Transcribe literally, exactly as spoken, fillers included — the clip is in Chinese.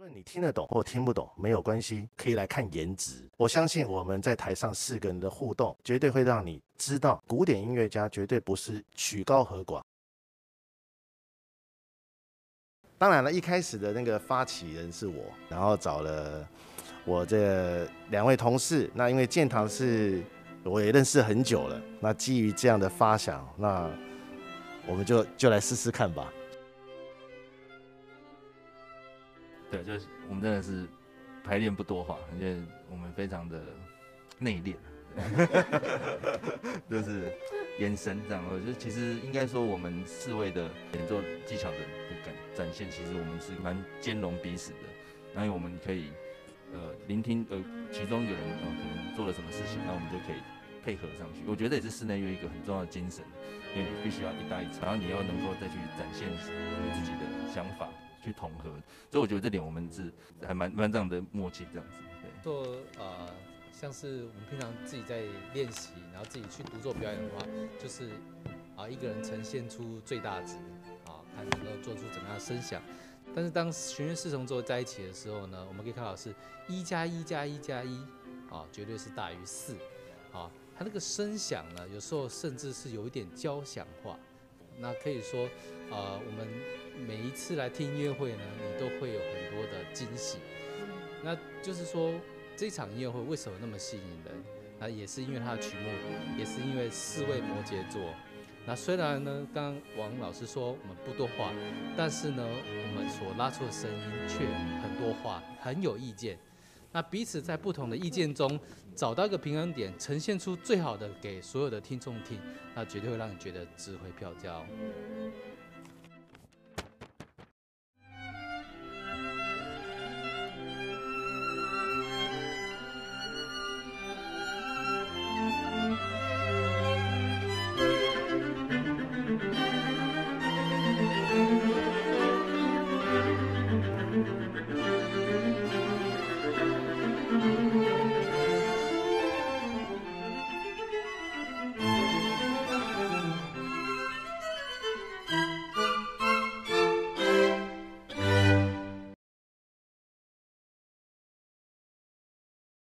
论你听得懂或听不懂没有关系，可以来看颜值。我相信我们在台上四个人的互动，绝对会让你知道，古典音乐家绝对不是曲高和寡。当然了，一开始的那个发起人是我，然后找了我这两位同事。那因为建堂是我也认识很久了，那基于这样的发想，那我们就就来试试看吧。 对，就是我们真的是排练不多话，而且我们非常的内敛，就是眼神这样。我觉得其实应该说，我们四位的演奏技巧的展展现，其实我们是蛮兼容彼此的。那因为我们可以呃聆听呃其中一个人呃可能做了什么事情，那我们就可以配合上去。我觉得也是室内乐一个很重要的精神，因为你必须要一搭一唱，然后你要能够再去展现你自己的想法。去统合，所以我觉得这点我们是还蛮蛮这样的默契这样子。对， 做呃像是我们平常自己在练习，然后自己去独奏表演的话，就是啊一个人呈现出最大值啊，看能够做出怎么样的声响。但是当弦乐四重奏在一起的时候呢，我们可以看到是一加一加一加一啊，绝对是大于四啊。它那个声响呢，有时候甚至是有一点交响化。那可以说，呃，我们每一次来听音乐会呢，你都会有很多的惊喜。那就是说，这场音乐会为什么那么吸引人？那也是因为它的曲目，也是因为四位摩羯座。那虽然呢，刚刚王老师说我们不多话，但是呢，我们所拉出的声音却很多话，很有意见。那彼此在不同的意见中找到一个平衡点，呈现出最好的给所有的听众听，那绝对会让你觉得值回票价哦。